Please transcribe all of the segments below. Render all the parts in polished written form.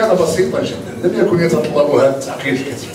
كان بسيطا جدا، لم يكن يتطلب هذا التعقيد الكثير.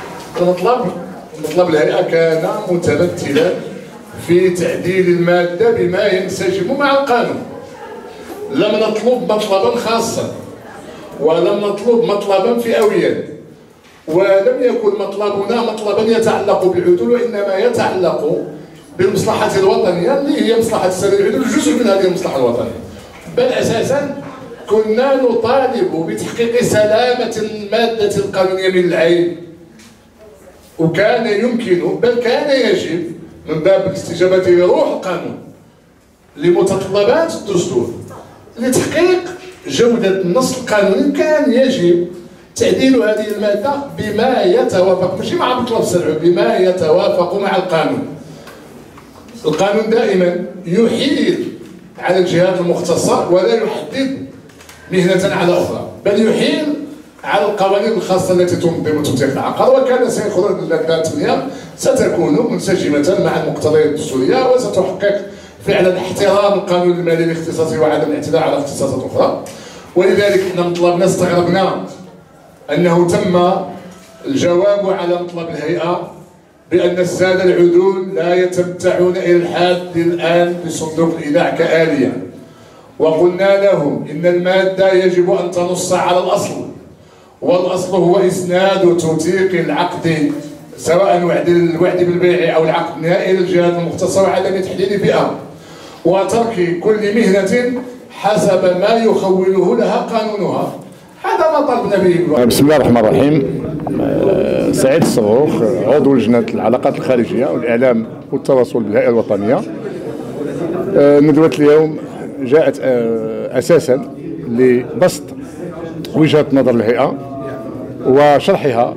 مطلب الهيئة كان متمثلا في تعديل المادة بما ينسجم مع القانون. لم نطلب مطلبا خاصا ولم نطلب مطلبا فئويا، ولم يكن مطلبنا مطلبا يتعلق بالعدول، وإنما يتعلق بالمصلحة الوطنية اللي هي مصلحة السد العدول، جزء من هذه المصلحة الوطنية. بل أساسا كنا نطالب بتحقيق سلامة المادة القانونية من العيب، وكان يمكن بل كان يجب من باب الاستجابة لروح القانون لمتطلبات الدستور لتحقيق جودة النص القانوني، كان يجب تعديل هذه المادة بما يتوافق، ماشي مع مطلب السد، بما يتوافق مع القانون. القانون دائما يحيل على الجهات المختصة ولا يحدد مهنة على أخرى، بل يحيل على القوانين الخاصة التي تنظم تطبيق العقار، وكان سيخرج اللجنة 8 ستكون منسجمة مع المقتضيات الدستورية وستحقق فعلا احترام القانون المالي الاختصاصي وعدم الاعتداء على اختصاصات أخرى. ولذلك احنا مطلبنا استغربنا أنه تم الجواب على مطلب الهيئة بأن السادة العدول لا يتمتعون إلى الحد الآن بصندوق الإيداع كآلية، وقلنا لهم إن المادة يجب أن تنص على الأصل، والأصل هو إسناد توثيق العقد سواء الوعد بالبيع أو العقد النهائي للجهات المختصة وعدم تحديد فئة، وترك كل مهنة حسب ما يخوله لها قانونها. هذا ما طلبنا به. بسم الله الرحمن الرحيم. سعيد الصغروخ، عضو لجنة العلاقات الخارجية والإعلام والتواصل بالهيئة الوطنية. ندوة اليوم جاءت أساسا لبسط وجهة نظر الهيئة وشرحها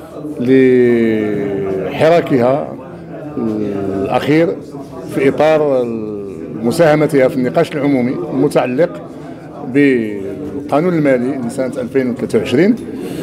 لحراكها الأخير في إطار مساهمتها في النقاش العمومي المتعلق بالقانون المالي لسنة 2023.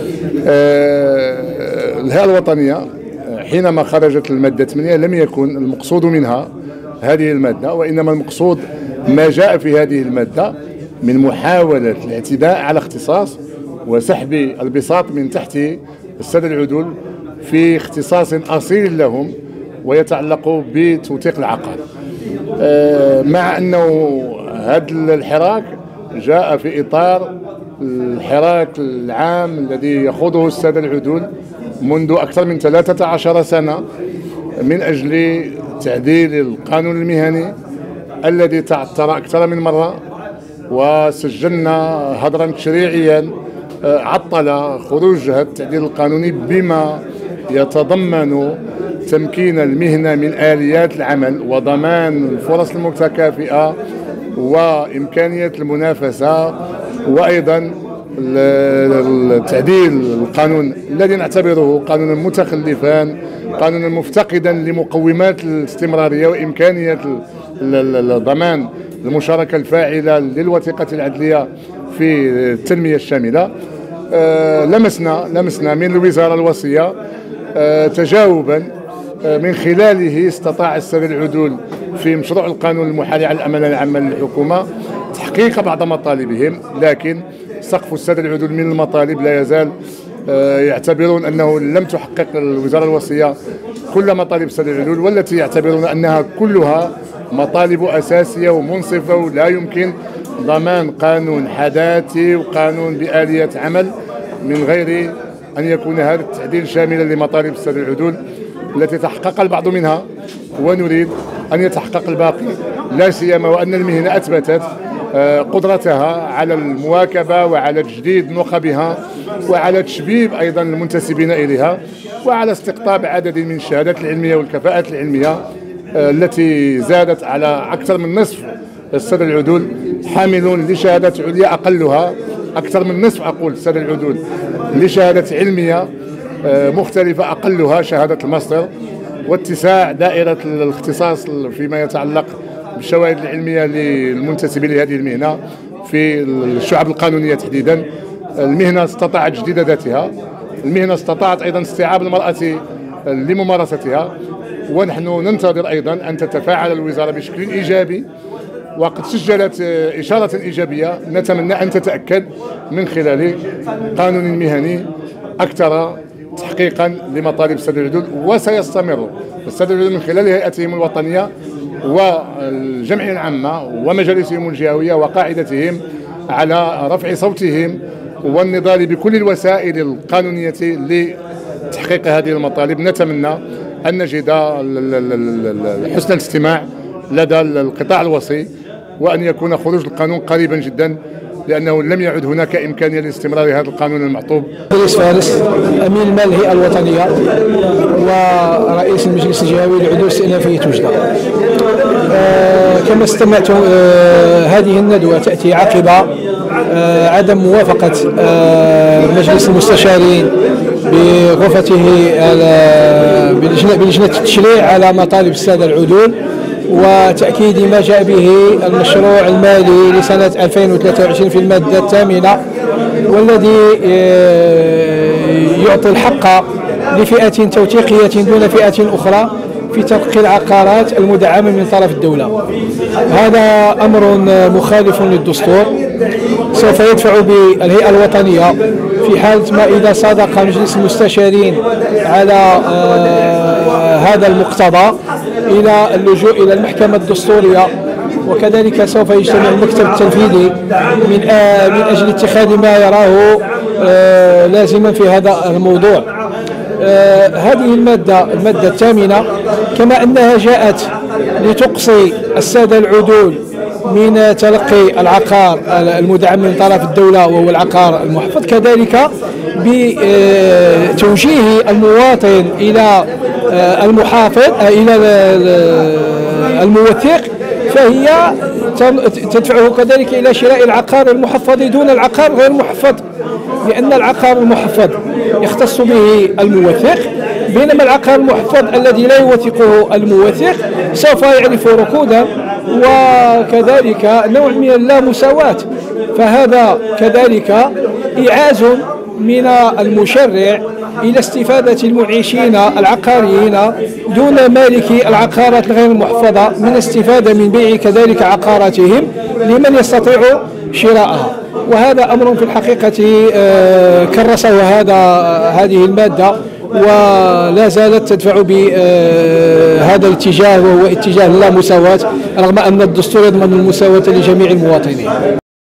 الهيئة الوطنية حينما خرجت المادة 8 لم يكن المقصود منها هذه المادة، وإنما المقصود ما جاء في هذه المادة من محاولة الاعتداء على اختصاص وسحب البساط من تحت السادة العدول في اختصاص أصيل لهم ويتعلق بتوثيق العقار. مع أنه هذا الحراك جاء في إطار الحراك العام الذي يخوضه السادة العدول منذ أكثر من 13 سنة من أجل تعديل القانون المهني الذي تعثر أكثر من مرة، وسجلنا هدرا تشريعيا عطل خروج هذا التعديل القانوني بما يتضمن تمكين المهنة من آليات العمل وضمان الفرص المتكافئة وإمكانية المنافسة، وأيضا تعديل القانون الذي نعتبره قانونا متخلفا، قانونا مفتقدا لمقومات الاستمرارية وإمكانية ضمان المشاركة الفاعلة للوثيقة العدلية في التنمية الشاملة. لمسنا من الوزارة الوصية تجاوبا من خلاله استطاع السادة العدول في مشروع القانون المحالي على الأمانة العامة للحكومة تحقيق بعض مطالبهم، لكن سقف السادة العدول من المطالب لا يزال يعتبرون أنه لم تحقق الوزارة الوصية كل مطالب السادة العدول، والتي يعتبرون أنها كلها مطالب أساسية ومنصفة، ولا يمكن ضمان قانون حداثي وقانون بآلية عمل من غير أن يكون هذا التعديل شاملا لمطالب السادة العدول التي تحقق البعض منها، ونريد أن يتحقق الباقي، لا سيما وأن المهنة أثبتت قدرتها على المواكبة وعلى تجديد نخبها وعلى تشبيب أيضا المنتسبين إليها وعلى استقطاب عدد من الشهادات العلمية والكفاءات العلمية التي زادت على أكثر من نصف السادة العدول حاملون لشهادة عليا، أقلها أكثر من نصف أقول السادة العدول لشهادة علمية مختلفة، أقلها شهادة الماستر، واتساع دائرة الاختصاص فيما يتعلق بالشواهد العلمية للمنتسبين لهذه المهنة في الشعب القانونية تحديدا. المهنة استطاعت تجديد ذاتها، المهنة استطاعت أيضا استيعاب المرأة لممارستها، ونحن ننتظر أيضا أن تتفاعل الوزارة بشكل إيجابي وقد سجلت إشارة إيجابية نتمنى أن تتأكد من خلال قانون مهني أكثر تحقيقا لمطالب السادة العدول. وسيستمر السادة العدول من خلال هيئتهم الوطنية والجمعية العامة ومجالسهم الجهوية وقاعدتهم على رفع صوتهم والنضال بكل الوسائل القانونية لتحقيق هذه المطالب. نتمنى أن نجد حسن الاستماع لدى القطاع الوصي، وأن يكون خروج القانون قريبا جدا، لأنه لم يعد هناك إمكانية لاستمرار هذا القانون المعطوب. رئيس فارس، أمين المال الهيئة الوطنية ورئيس المجلس الجهوي لعدول استئنافية وجدة. كما استمعتم، هذه الندوة تأتي عقب عدم موافقة مجلس المستشارين بغرفته بلجنة التشريع على مطالب السادة العدول، وتأكيد ما جاء به المشروع المالي لسنة 2023 في المادة الثامنة، والذي يعطي الحق لفئة توثيقية دون فئة أخرى في تلقي العقارات المدعمة من طرف الدولة. هذا أمر مخالف للدستور، سوف يدفع بالهيئة الوطنية في حالة ما إذا صادق مجلس المستشارين على هذا المقتضى إلى اللجوء إلى المحكمة الدستورية، وكذلك سوف يجتمع المكتب التنفيذي من أجل اتخاذ ما يراه لازما في هذا الموضوع. هذه المادة الثامنة كما أنها جاءت لتقصي السادة العدول من تلقي العقار المدعم من طرف الدولة وهو العقار المحفظ، كذلك بتوجيه المواطن إلى المحافظ إلى الموثق، فهي تدفعه كذلك إلى شراء العقار المحفظ دون العقار غير المحفظ، لأن العقار المحفظ يختص به الموثق، بينما العقار المحفظ الذي لا يوثقه الموثق سوف يعرف ركودا، وكذلك نوع من اللامساواة. فهذا كذلك إعاز من المشرع إلى استفادة المعيشين العقاريين دون مالكي العقارات الغير المحفظة من استفادة من بيع كذلك عقاراتهم لمن يستطيع شراءها. وهذا أمر في الحقيقة كرسه هذه المادة، ولا زالت تدفع بهذا الاتجاه، وهو اتجاه اللامساواة، رغم أن الدستور يضمن المساواة لجميع المواطنين.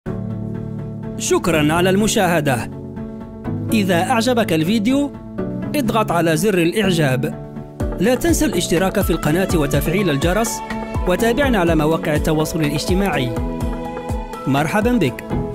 شكرا على المشاهدة. إذا أعجبك الفيديو اضغط على زر الإعجاب. لا تنسى الاشتراك في القناة وتفعيل الجرس، وتابعنا على مواقع التواصل الاجتماعي. مرحبا بك.